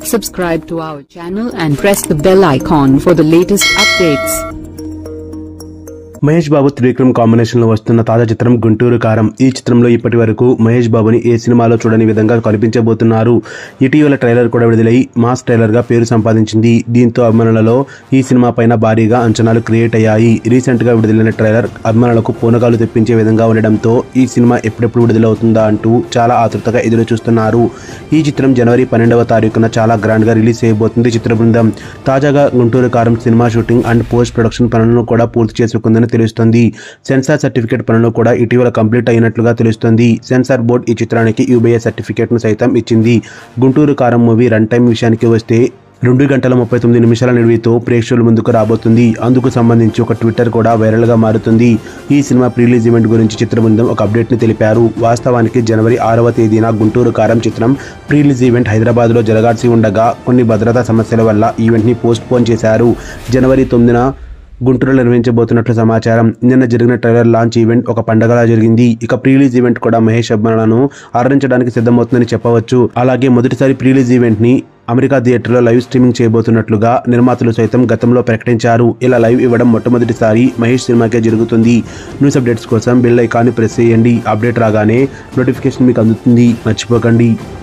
Subscribe to our channel and press the bell icon for the latest updates. Mahesh Babu Trivikram combination లో వస్తున్న తాజా చిత్రం గుంటూరు కారం. ఈ చిత్రంలో ఇప్పటి వరకు మహేష్ బాబుని ఏ సినిమాలో చూడని విధంగా కనిపించబోతున్నారు. ఇటీవల ట్రైలర్ కూడా విడుదలై మాస్ ట్రైలర్ గా పేరు సంపాదించింది. దీంతో అభిమానులలో ఈ సినిమా పైన భారీగా అంచనాలు క్రియేట్ అయ్యాయి. రీసెంట్ గా విడుదలైన ట్రైలర్ అభిమానులకు పూనకాలు తెప్పించే విధంగా ఉండడంతో ఈ సినిమా ఎప్పుడెప్పుడు విడుదలవుతుందా అంటూ చాలా ఆతృతగా ఎదురు చూస్తున్నారు. ఈ చిత్రం జనవరి 12వ తారీఖున చాలా గ్రాండ్ గా రిలీజ్ చేయబోతుంది చిత్ర బృందం. తాజాగా Guntur Kaaram cinema shooting and post production పనులను కూడా పూర్తి చేసుకుందని తెలుస్తుంది. సెన్సార్ సర్టిఫికేట్ పనులు కూడా ఇటీవల కంప్లీట్ అయినట్లుగా తెలుస్తుంది. సెన్సార్ బోర్డు ఈ చిత్రానికి యూబీఏ సర్టిఫికేట్ ను సైతం ఇచ్చింది. గుంటూరు కారం మూవీ రన్ టైం విషయానికి వస్తే 2 గంటల 39 నిమిషాల నిడివితో ప్రేక్షకుల ముందుకు రాబోతుంది. అందుకు సంబంధించి ఒక ట్విట్టర్ కూడా వైరల్ గా మారుతుంది. ఈ సినిమా ప్రీ రిలీజ్ ఈవెంట్ గురించి చిత్ర బృందం ఒక అప్డేట్ ని తెలిపారు. వాస్తవానికి జనవరి 6వ తేదీన గుంటూరు కారం చిత్రం ప్రీ రిలీజ్ ఈవెంట్ హైదరాబాద్ లో జరగాల్సి ఉండగా కొన్ని భద్రతా సమస్యల వల్ల ఈవెంట్ ని పోస్ట్ పోన్ చేశారు. జనవరి 9న గుంటూరులో నిర్వహించబోతున్నట్లు సమాచారం. నిన్న జరిగిన ట్రైలర్ లాంచ్ ఈవెంట్ ఒక పండగలా జరిగింది. ఇక ప్రీ రిలీజ్ ఈవెంట్ కూడా మహేష్ అభిమానులను అలరించడానికి సిద్ధమవుతుందని చెప్పవచ్చు. అలాగే మొదటిసారి ప్రీ రిలీజ్ ఈవెంట్ ని అమెరికా థియేటర్లో లైవ్ స్ట్రీమింగ్ చేయబోతున్నట్లుగా నిర్మాతలు సైతం గతంలో ప్రకటించారు. ఇలా లైవ్ ఇవ్వడం మొట్టమొదటిసారి మహేష్ సినిమాకే జరుగుతుంది. న్యూస్ అప్డేట్స్ కోసం బెల్ ఐకాన్ని ప్రెస్ చేయండి. అప్డేట్ రాగానే నోటిఫికేషన్ మీకు అందుతుంది. మర్చిపోకండి.